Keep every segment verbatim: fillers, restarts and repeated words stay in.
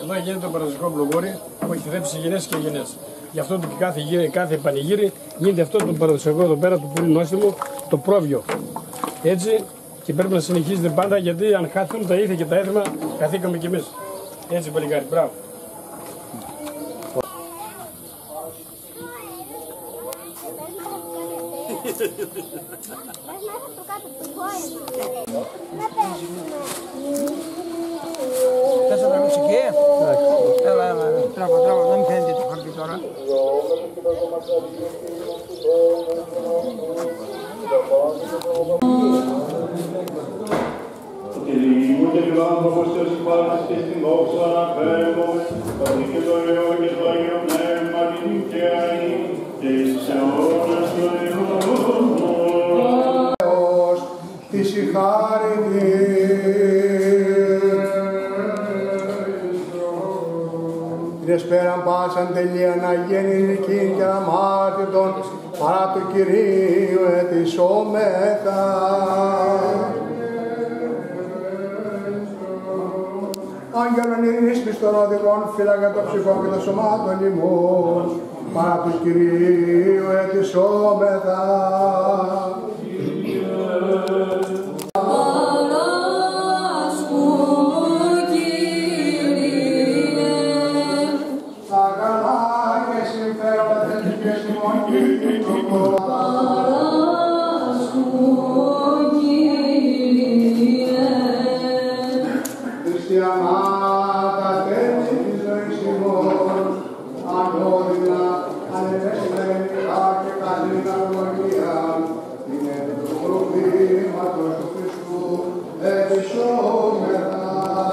Εδώ γίνεται το παραδοσιακό μπλουγούρι που έχει θρέψει γενιές και γενιές. Γι' αυτό και κάθε, γύρι, κάθε πανηγύρι γίνεται αυτό το παραδοσιακό εδώ πέρα, το πολύ νόστιμο, το πρόβιο. Έτσι και πρέπει να συνεχίζεται πάντα, γιατί αν χάθουν τα ήθη και τα έθιμα, χαθήκαμε κι εμείς. Έτσι παλικάρι, μπράβο. Θες να τραβήξεις εκεί? Έλα, έλα, τράβα, τράβα, δεν φαίνεται το χαρτί τώρα. Το Κυρίου και του άνθρωπος και ως υπάρχεις και στην δόξα αναπέμπομαι, ότι και το Υιό και το Αγίο Πνεύμα νυν και αΐ και εις αιώνας των αιώνων. Τη συγχάρητη την εσπέραν πάσαν τελείαν αγέννητικήν και αμάρτητον παρά του Κυρίου ετισόμεθα. Άγγελον ειρήνης πιστών οδηγών φύλαγε το ψυχό και το σωμάτων ημών παρά του Κυρίου ετισόμεθα. Χριστιανάτα τέλη της ζωής ημών, ανώδυνα, ανεπεσημενικά και καλήν αρμονία, την έννοια του προβλήματος του Χριστού, ετισόμεθα.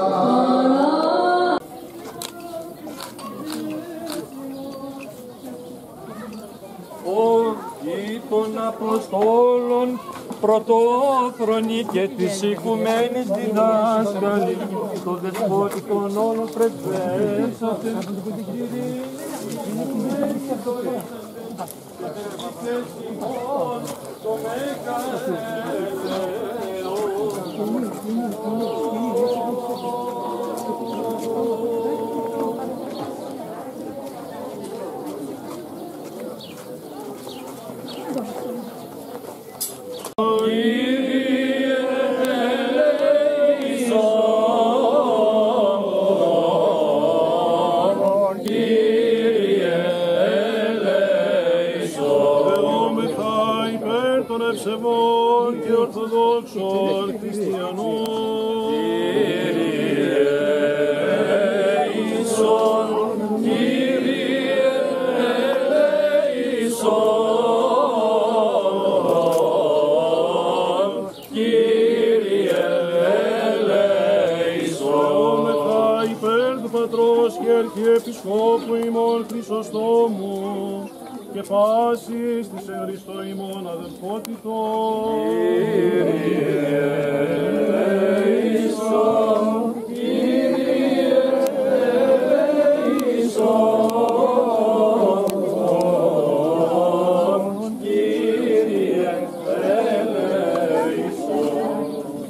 Όρκη των Αποστόλων, πρωτόφρονη και της οικουμένης διδάσκαλη, το δεσπότη των όλων πρεσβεύσατε, το Μέγα ευσεβών και ορθοδόξων χριστιανών. Κύριε ελέησον, Κύριε ελέησον, Κύριε ελέησον. Ομεθά υπέρ του Πατρός και Αρχιεπισκόπου ημών Χρυσοστόμου και πάσης της εν Χριστώ ημών αδελφότητος. Κύριε ελέησον, Κύριε ελέησον, Κύριε ελέησον.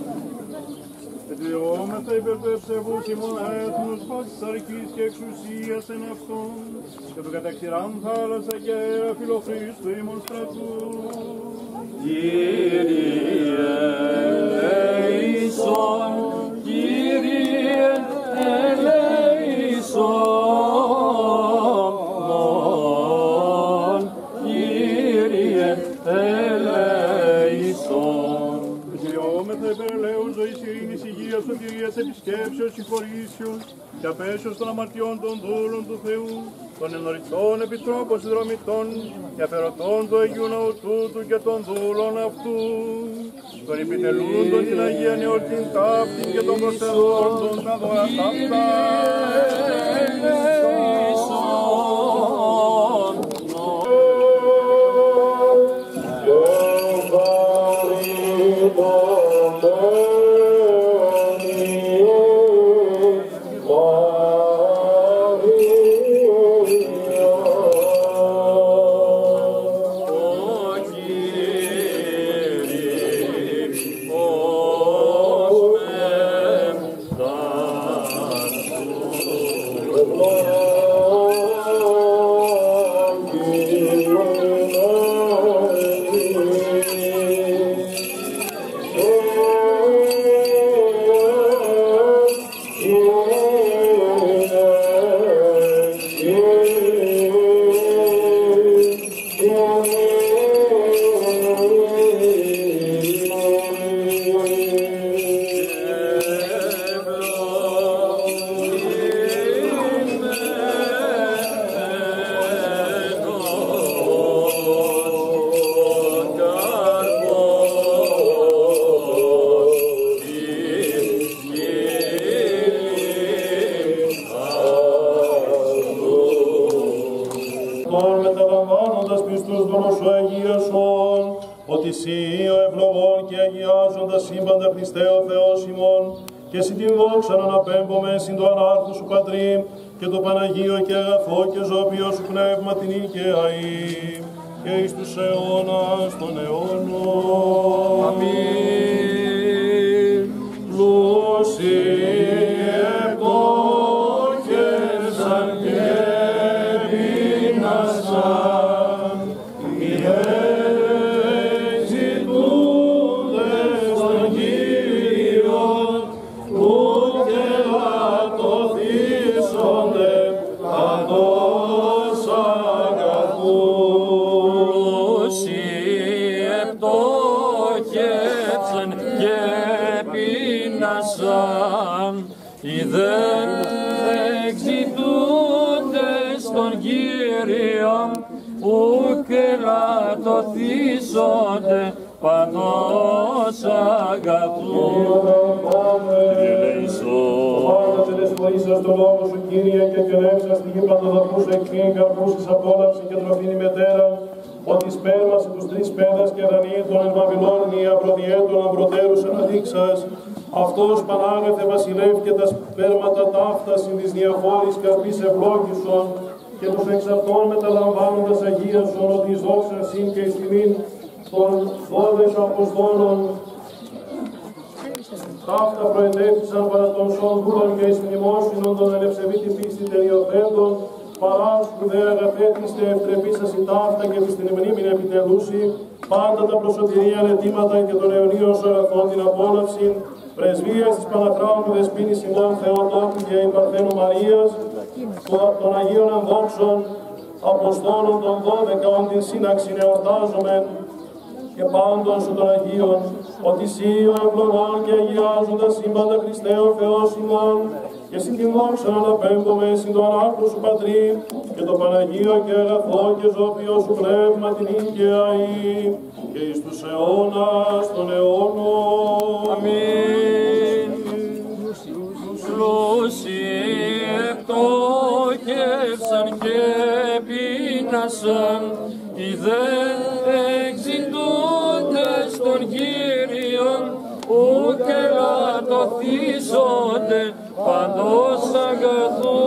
Ετριόμεθα υπέρ του ευσεβούς ημών έθνους πάσης αρκής και εξουσίας εν αυτόν, και του καταξηράν θάλασσα και αέρα φιλοχρήστου ημών στρατού. Κύριε ελέησον, Κύριε ελέησον, Κύριε ελέησον. Δικαιώμεθα υπερελαίους ζωής, ειρήνης, υγείας, σωτηρίας, επισκέψεως, συγχωρήσεως και απέσεως των αμαρτιών των δούλων του Θεού, των ενωριτών επιτρόπων συνδρομητών και αφαιρωτών του Αγίου Ναού τούτου και των δούλων αυτού, των επιτελούντων την Αγία Νεορτήν ταύτη και των προσελώντων τα δωρακάφτα. Oh Θείο ευλογών και αγιάζοντα σύμπαντα Χριστέ ο Θεός ημών, και συ την δόξα να αναπέμπουμε συν το ανάρχου σου Πατρί, και το Παναγίο και αγαθό και ζώπιο σου πνεύμα την οικαιαή, και εις τους αιώνας των αιώνων. Αμήν. Πλούσιεπτόχευσαν και πείνασαν, οι εξητούντες των Κύριων, ουκ ελαττωθήσονται παντός αγαθού. Πλούσιεπτόχευσαν και πείνασαν, οι δε εξητούντες των Κύριων, ουκ ελαττωθήσονται παντός αγαθού. Πάντα τελεσφορήσας το λόγο σου, Κύριε, και κερεύσας τη γη παντοδαπούς εκφύν, καρπούσης απόλαυση και τροφήν ημετέρα, ότι σπέρμασε τους τρεις πέδας και ρανίτων εν Βαβυλώνια προδιέτων αμπροτέρους αναδείξας, αυτός Πανάγαθε βασιλεύ και τα σπέρματα ταύτα συν της διαφόρης καρπής ευλόγησον, και τους εξ αυτών μεταλαμβάνοντας αγίασον, ότι εις δόξαν συν και εις τιμήν των δώδεκα Αποστόλων, ταύτα προετέθησαν παρά των σών δούλων και εις μνημόσυνων των ελευσεβήτη πίστη τελειοθέντων, παρά σπουδαία αγαθέτηστε ευτρεπίσας η ταύτα και της την μνήμην επιτελούση, πάντα τα προσωτηρία αιτήματα και των αιωνίων αγαθών την απόλαυση, πρεσβείας της Παναχράμου Δεσποίνης ημών Θεοτόκου και η Παρθένου Μαρίας, των Αγίων Ενδόξων, Αποστόλων των δώδεκα, ον την σύναξη εορτάζομεν, και πάντων σου των Αγίων, ότι σύ ο ευλογών και αγιάζοντας σύμπαντα Χριστέ ο Θεός ημών, και συ την δόξα να αναπέμπουμε συν το ανάρχου σου Πατρί, και το Παναγίο και αγαθό και ζώπιο σου πνεύμα την οικαιαή, και εις τους αιώνας των αιώνων. Αμήν. Πλούσιεπτόχευσαν και πείνασαν, οι δε εξητούντες των Κύριων, ουκ ελαττωθήσονται παντός αγαθού.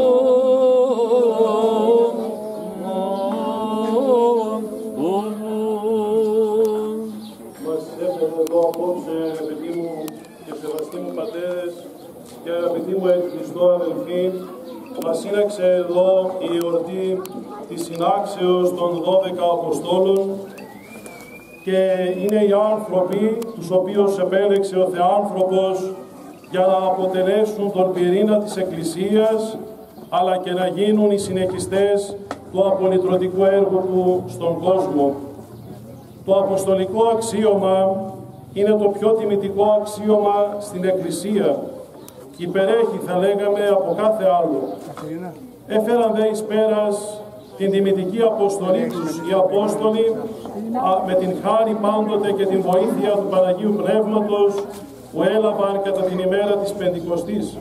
Μας έφερε εδώ απόψε, αγαπητοί μου και σεβαστοί μου πατέρες και αγαπητοί μου εν Χριστώ αδελφοί, μας σύναξε εδώ η εορτή της συνάξεως των δώδεκα Αποστόλων, και είναι οι άνθρωποι τους οποίους επέλεξε ο Θεάνθρωπος για να αποτελέσουν τον πυρήνα της Εκκλησίας, αλλά και να γίνουν οι συνεχιστές του απολυτρωτικού έργου του στον κόσμο. Το αποστολικό αξίωμα είναι το πιο τιμητικό αξίωμα στην Εκκλησία και υπερέχει, θα λέγαμε, από κάθε άλλο. Έφεραν δε εις πέρας την τιμητική αποστολή τους οι Απόστολοι, με την χάρη πάντοτε και την βοήθεια του Παναγίου Πνεύματος που έλαβαν κατά την ημέρα της Πεντηκοστής.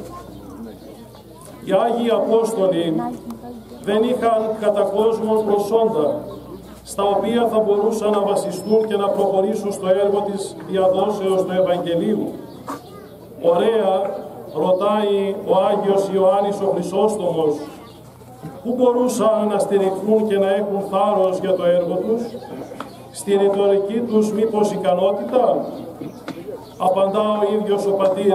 Οι Άγιοι Απόστολοι δεν είχαν κατά κόσμον προσόντα, στα οποία θα μπορούσαν να βασιστούν και να προχωρήσουν στο έργο της διαδόσεως του Ευαγγελίου. Ωραία ρωτάει ο Άγιος Ιωάννης ο Χρυσόστομος, πού μπορούσαν να στηριχθούν και να έχουν θάρρος για το έργο τους, στη ρητορική τους μήπως ικανότητα? Απαντά ο ίδιος ο πατήρ,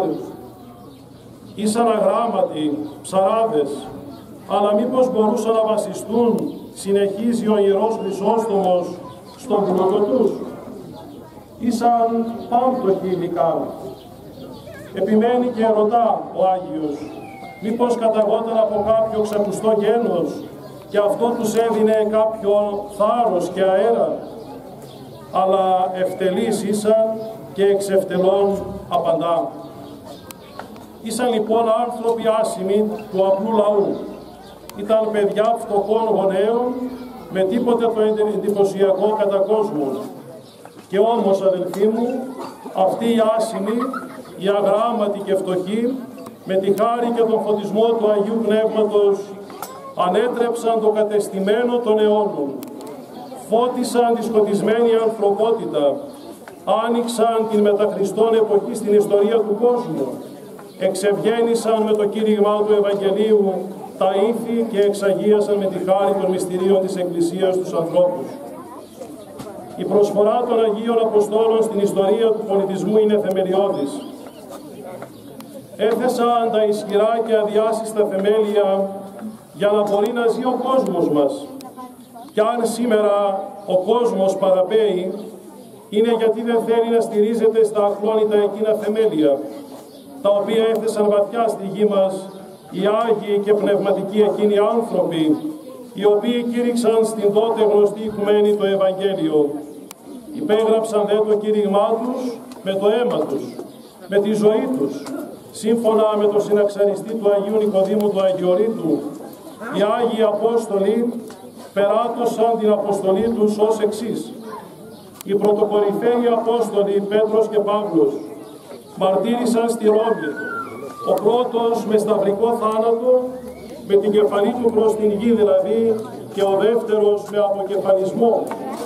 ήσαν αγράμματοι, ψαράδες, αλλά μήπως μπορούσαν να βασιστούν, συνεχίζει ο Ιερός Χρυσόστομος, στον πλούτο τους? Ήσαν πάμπτωχοι υλικά. Επιμένει και ρωτά ο Άγιος, μήπως καταγόταν από κάποιο ξακουστό γένος και αυτό τους έδινε κάποιο θάρρος και αέρα? Αλλά ευτελείς ήσαν και εξευτελών απαντά. Ήσαν λοιπόν άνθρωποι άσημοι του απλού λαού. Ήταν παιδιά φτωχών γονέων με τίποτε το εντυπωσιακό κατά κόσμο. Και όμως, αδελφοί μου, αυτοί οι άσημοι, οι αγράμματοι και φτωχοί, με τη χάρη και τον φωτισμό του Αγίου Πνεύματος, ανέτρεψαν το κατεστημένο των αιώνων. Φώτισαν τη σκοτισμένη ανθρωπότητα άνοιξαν την μεταχριστόν εποχή στην ιστορία του κόσμου, εξευγέννησαν με το κήρυγμα του Ευαγγελίου τα ήθη και εξαγίασαν με τη χάρη των μυστηρίων της Εκκλησίας τους ανθρώπους. Η προσφορά των Αγίων Αποστόλων στην ιστορία του πολιτισμού είναι θεμελιώδης. Έθεσαν τα ισχυρά και αδιάσυστα θεμέλια για να μπορεί να ζει ο κόσμος μας. Κι αν σήμερα ο κόσμος παραπέει, είναι γιατί δεν θέλει να στηρίζεται στα ακλόνητα εκείνα θεμέλια, τα οποία έθεσαν βαθιά στη γη μας οι Άγιοι και πνευματικοί εκείνοι άνθρωποι, οι οποίοι κήρυξαν στην τότε γνωστή οικουμένη το Ευαγγέλιο. Υπέγραψαν δε το κήρυγμά τους με το αίμα τους, με τη ζωή τους, σύμφωνα με το συναξαριστή του Αγίου Νικοδήμου του Αγιορείτου. Οι Άγιοι Απόστολοι περάτωσαν την αποστολή τους ως εξής. Οι πρωτοκορυφαίοι Απόστολοι Πέτρος και Παύλος μαρτύρησαν στη Ρώμη, ο πρώτος με σταυρικό θάνατο, με την κεφαλή του προς την γη δηλαδή, και ο δεύτερος με αποκεφαλισμό.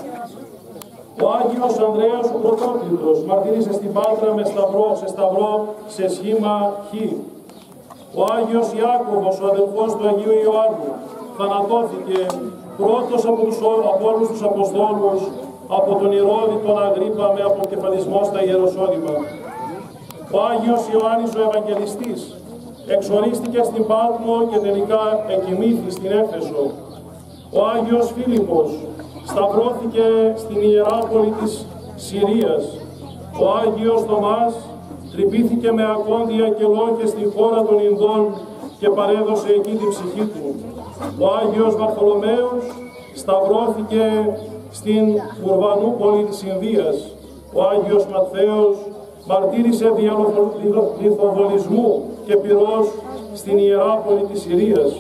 Ο Άγιος Ανδρέας ο Πρωτόκλητος μαρτύρησε στην Πάτρα με σταυρό, σε σταυρό, σε σχήμα Χ. Ο Άγιος Ιάκωβος, ο αδελφός του Αγίου Ιωάννου, θανατώθηκε πρώτος από, τους, από όλους τους Αποστόλους, από τον Ηρώδη τον Αγρίππα με αποκεφαλισμό στα Ιεροσόλυμα. Ο Άγιος Ιωάννης ο Ευαγγελιστής εξορίστηκε στην Πάτμο και τελικά εκοιμήθη στην Έφεσο. Ο Άγιος Φίλιππος σταυρώθηκε στην Ιεράπολη της Συρίας. Ο Άγιος Θωμάς τρυπήθηκε με ακόντια και λόγια στη χώρα των Ινδών και παρέδωσε εκεί την ψυχή του. Ο Άγιος Βαρθολομαίος σταυρώθηκε στην Ουρβανούπολη της Ινδίας. Ο Άγιος Ματθαίος μαρτύρησε δια λιθοβολισμού και πυρός στην Ιεράπολη της Συρίας.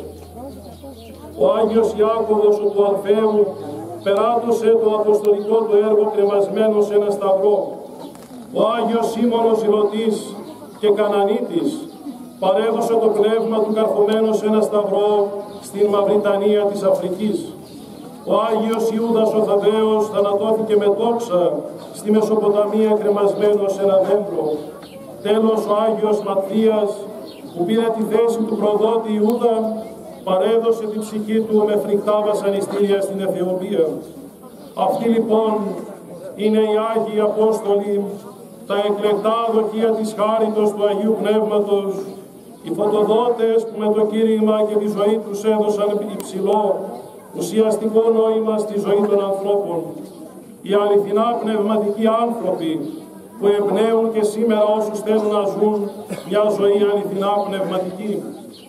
Ο Άγιος Ιάκωβος ο του Αλφαίου περάτωσε το αποστολικό του έργο κρεμασμένο σε ένα σταυρό. Ο Άγιος Σίμωνος Ηρωτής και Κανανίτης παρέδωσε το πνεύμα του καρφωμένο σε ένα σταυρό στην Μαυριτανία της Αφρικής. Ο Άγιος Ιούδας ο Θαδδαίος θανατώθηκε με τόξα στη Μεσοποταμία κρεμασμένο σε ένα δέντρο. Τέλος ο Άγιος Ματθίας, που πήρε τη θέση του προδότη Ιούδα, παρέδωσε την ψυχή του με φρικτά βασανιστήρια στην Αιθιοπία. Αυτοί λοιπόν είναι οι Άγιοι Απόστολοι, τα εκλεκτά δοχεία της χάριτος του Αγίου Πνεύματος, οι φωτοδότες που με το κήρυγμα και τη ζωή τους έδωσαν υψηλό, ουσιαστικό νόημα στη ζωή των ανθρώπων. Οι αληθινά πνευματικοί άνθρωποι που εμπνέουν και σήμερα όσους θέλουν να ζουν μια ζωή αληθινά πνευματική.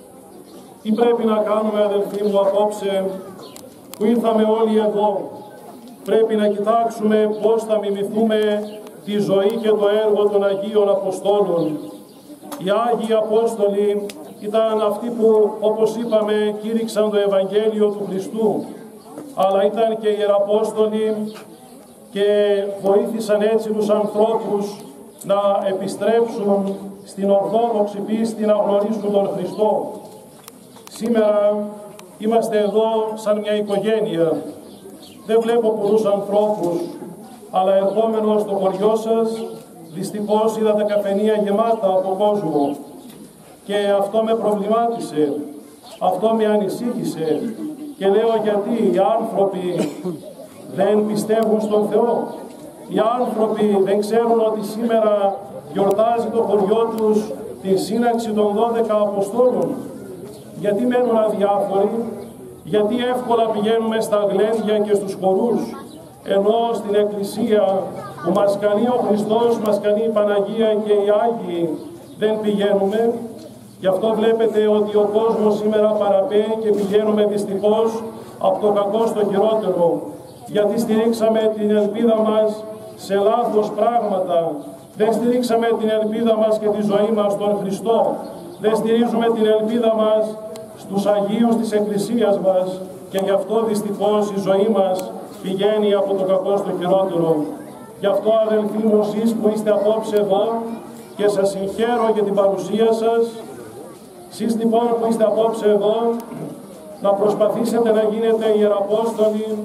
Τι πρέπει να κάνουμε, αδελφοί μου, απόψε που ήρθαμε όλοι εδώ? Πρέπει να κοιτάξουμε πώς θα μιμηθούμε τη ζωή και το έργο των Αγίων Αποστόλων. Οι Άγιοι Απόστολοι ήταν αυτοί που, όπως είπαμε, κήρυξαν το Ευαγγέλιο του Χριστού, αλλά ήταν και Ιεραπόστολοι και βοήθησαν έτσι τους ανθρώπους να επιστρέψουν στην Ορθόδοξη πίστη, να γνωρίσουν τον Χριστό. Σήμερα είμαστε εδώ σαν μια οικογένεια. Δεν βλέπω πολλούς ανθρώπους, αλλά ερχόμενος στο χωριό σας, δυστυχώς είδα τα καφενεία γεμάτα από κόσμο. Και αυτό με προβλημάτισε, αυτό με ανησύχησε. Και λέω γιατί οι άνθρωποι δεν πιστεύουν στον Θεό. Οι άνθρωποι δεν ξέρουν ότι σήμερα γιορτάζει το χωριό τους την σύναξη των δώδεκα Αποστόλων. Γιατί μένουν αδιάφοροι, γιατί εύκολα πηγαίνουμε στα γλέντια και στους χορούς, ενώ στην Εκκλησία που μας καλεί ο Χριστός, μας καλεί η Παναγία και οι Άγιοι, δεν πηγαίνουμε. Γι' αυτό βλέπετε ότι ο κόσμος σήμερα παραπέει και πηγαίνουμε δυστυχώς από το κακό στο χειρότερο, γιατί στηρίξαμε την ελπίδα μας σε λάθος πράγματα. Δεν στηρίξαμε την ελπίδα μας και τη ζωή μας στον Χριστό. Δεν στηρίζουμε την ελπίδα μας στους Αγίους της Εκκλησίας μας και γι' αυτό δυστυχώς η ζωή μας πηγαίνει από το κακό στο χειρότερο. Γι' αυτό, αδελφοί μου, εσείς που είστε απόψε εδώ, και σας συγχαίρω για την παρουσία σας, εσείς λοιπόν που είστε απόψε εδώ, να προσπαθήσετε να γίνετε Ιεραπόστολοι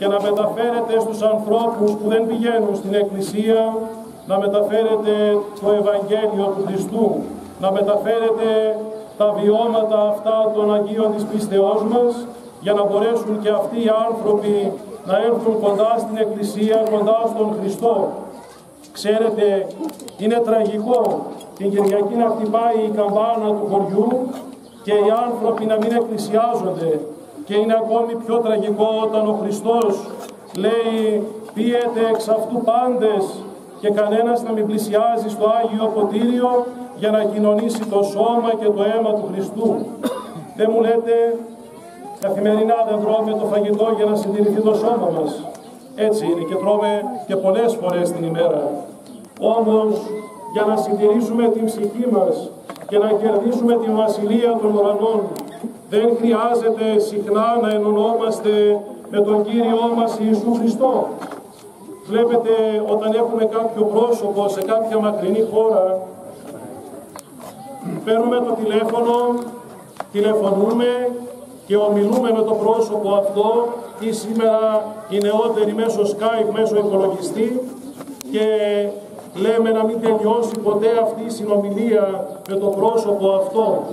και να μεταφέρετε στους ανθρώπους που δεν πηγαίνουν στην Εκκλησία, να μεταφέρετε το Ευαγγέλιο του Χριστού, να μεταφέρετε τα βιώματα αυτά των Αγίων της πίστεώς μας, για να μπορέσουν και αυτοί οι άνθρωποι να έρθουν κοντά στην Εκκλησία, κοντά στον Χριστό. Ξέρετε, είναι τραγικό την Κυριακή να χτυπάει η καμπάνα του χωριού και οι άνθρωποι να μην εκκλησιάζονται. Και είναι ακόμη πιο τραγικό όταν ο Χριστός λέει «Πίετε εξ αυτού πάντες» και κανένας να μην πλησιάζει στο Άγιο Ποτήριο για να κοινωνήσει το σώμα και το αίμα του Χριστού. Δεν μου λέτε, καθημερινά δεν τρώμε το φαγητό για να συντηρηθεί το σώμα μας. Έτσι είναι και τρώμε και πολλές φορές την ημέρα. Όμως, για να συντηρήσουμε την ψυχή μας και να κερδίσουμε την βασιλεία των ουρανών, δεν χρειάζεται συχνά να ενωνόμαστε με τον Κύριό μας Ιησού Χριστό. Βλέπετε, όταν έχουμε κάποιο πρόσωπο σε κάποια μακρινή χώρα, παίρνουμε το τηλέφωνο, τηλεφωνούμε και ομιλούμε με το πρόσωπο αυτό, ή σήμερα οι νεότεροι μέσω Skype, μέσω υπολογιστή, και λέμε να μην τελειώσει ποτέ αυτή η συνομιλία με το πρόσωπο αυτό.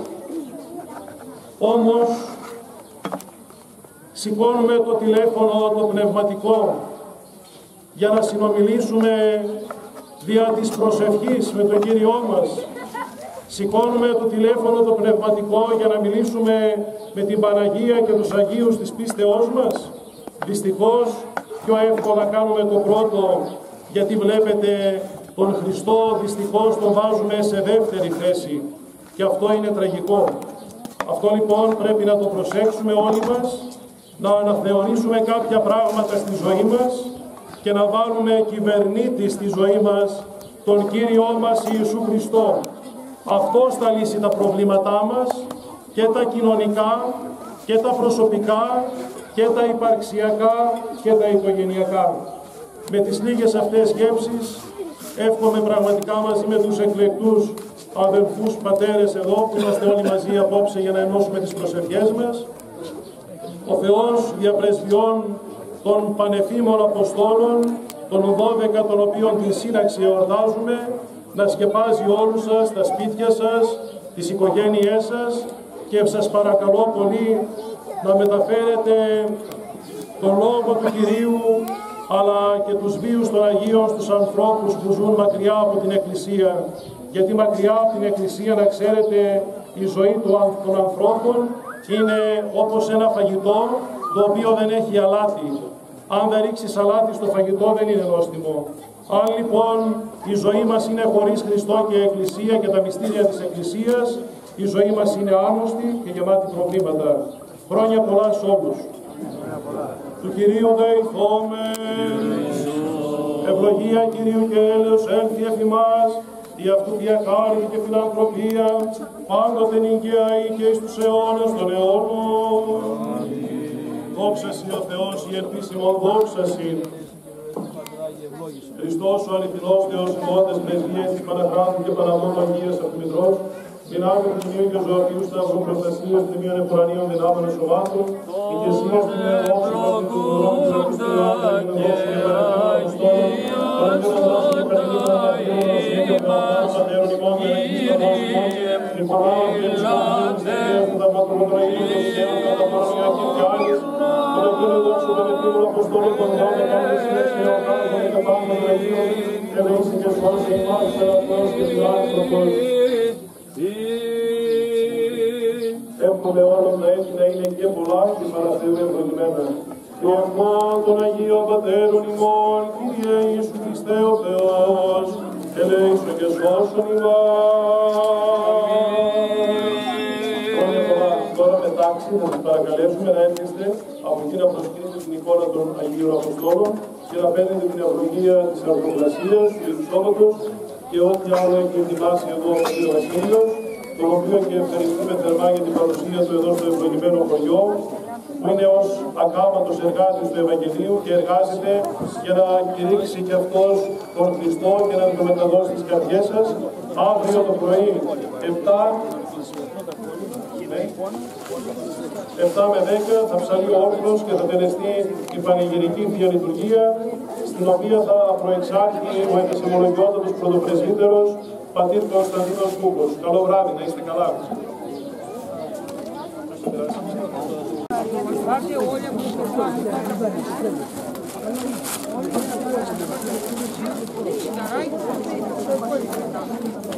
Όμως σηκώνουμε το τηλέφωνο το πνευματικό για να συνομιλήσουμε δια της προσευχής με τον Κύριό μας. Σηκώνουμε το τηλέφωνο το πνευματικό για να μιλήσουμε με την Παναγία και τους Αγίους της πίστεώς μας. Δυστυχώς πιο εύκολα κάνουμε το πρώτο, γιατί βλέπετε τον Χριστό δυστυχώς τον βάζουμε σε δεύτερη θέση και αυτό είναι τραγικό. Αυτό λοιπόν πρέπει να το προσέξουμε όλοι μας, να αναθεωρήσουμε κάποια πράγματα στη ζωή μας και να βάλουμε κυβερνήτη στη ζωή μας τον Κύριό μας Ιησού Χριστό. Αυτός θα λύσει τα προβλήματά μας, και τα κοινωνικά και τα προσωπικά και τα υπαρξιακά και τα οικογενειακά. Με τις λίγες αυτές σκέψεις εύχομαι πραγματικά μαζί με τους εκλεκτούς αδελφούς πατέρες εδώ που είμαστε όλοι μαζί απόψε για να ενώσουμε τις προσευχές μας, ο Θεός διαπρεσβειών των πανεφήμων Αποστόλων, των δώδεκα των οποίων την σύναξη εορτάζουμε, να σκεπάζει όλους σας, τα σπίτια σας, τις οικογένειές σας, και σας παρακαλώ πολύ να μεταφέρετε τον Λόγο του Κυρίου αλλά και τους βίους των Αγίων στους ανθρώπους που ζουν μακριά από την Εκκλησία. Γιατί μακριά από την Εκκλησία, να ξέρετε, η ζωή των ανθρώπων είναι όπως ένα φαγητό το οποίο δεν έχει αλάτι. Αν δεν ρίξεις αλάτι στο φαγητό δεν είναι νόστιμο. Αν λοιπόν η ζωή μας είναι χωρίς Χριστό και Εκκλησία και τα μυστήρια της Εκκλησίας, η ζωή μας είναι άγνωστη και γεμάτη προβλήματα. Χρόνια πολλά σε όλους. Του Κυρίου δεηθόμεν. Ευλογία Κυρίου και έλεος έλθει εφ' ημάς, η αυτού διακάρητη και φιλανθρωπία, πάντοτε νικαίαη και εις τους αιώνας των αιώνων. Δόξα σοι ο Θεός, η ελπίσιμον δόξα σοι. Χριστός ο αληθινός Θεός ημώντες πρεσβείες της Παναχράντου και Παναμόνου Αγίας Αυτομητρός, δυνάμει του Κοινίου και ζωοποιού σταυρού προστασίας τιμίων επουρανίων δυνάμεων σωμάτων, ηγεσίας του νεοδόξου με του δωρών της Απιστηρών, να είναι δώσει και παρακαλούν Αποστόλων, παρακαλούν δώσει και παρακαλούν Αγίων, και παρακαλούν Πατέρων ημών και Αγίων των Δώσιμων, υπογράφουν και τις Παναγίες της Αγίας του Ταυματρομοτροϊκού, των Σιαίων, κατά Παναγιακή και άλλης, των Αγίων δόξου των Εθνήμων Αποστόλων, των δώδεκα και συνέχεια των Εκαπάνων των Αγίων, και λύσει και σώσει εμάς, Θεός και τους άνθρωπος. Εύχομαι όλων να έχει να είναι και πολλά και παραθεού ευλογημένα. Και ευχών των Αγίων Πατέρων ημών, Κύριε Ιησού Χριστέ ο Θεός, ελέησον και σώσον ημάς. Χρόνια πολλά. Τώρα μετάξι θα σας παρακαλέσουμε να έρθετε από εκεί να προσκύνετε την εικόνα των Αγίων Αποστόλων και να παίρνετε την ευλογία της Αρθροπλασίας, του Ιησόβατος και ό,τι άλλο έχει ετοιμάσει εδώ ο κ. Βασίλειος, τον οποίο και ευχαριστούμε θερμά για την παρουσία του εδώ στο ευλογημένο χωριό, που είναι ως ακάματος εργάτης του Ευαγγελίου και εργάζεται για να κηρύξει και αυτός τον Χριστό και να το μεταδώσει στις καρδιές σας. Αύριο το πρωί επτά επτά με δέκα θα ψαλεί ο όρθρος και θα τελεστεί η πανηγυρική Θεία Λειτουργία, στην οποία θα προεξάρχει ο επισημολογιότατος πρωτοπρεσβύτερος πατήρ Κωνσταντίνος Κούκος. Καλό βράδυ, να είστε καλά. Старайтесь.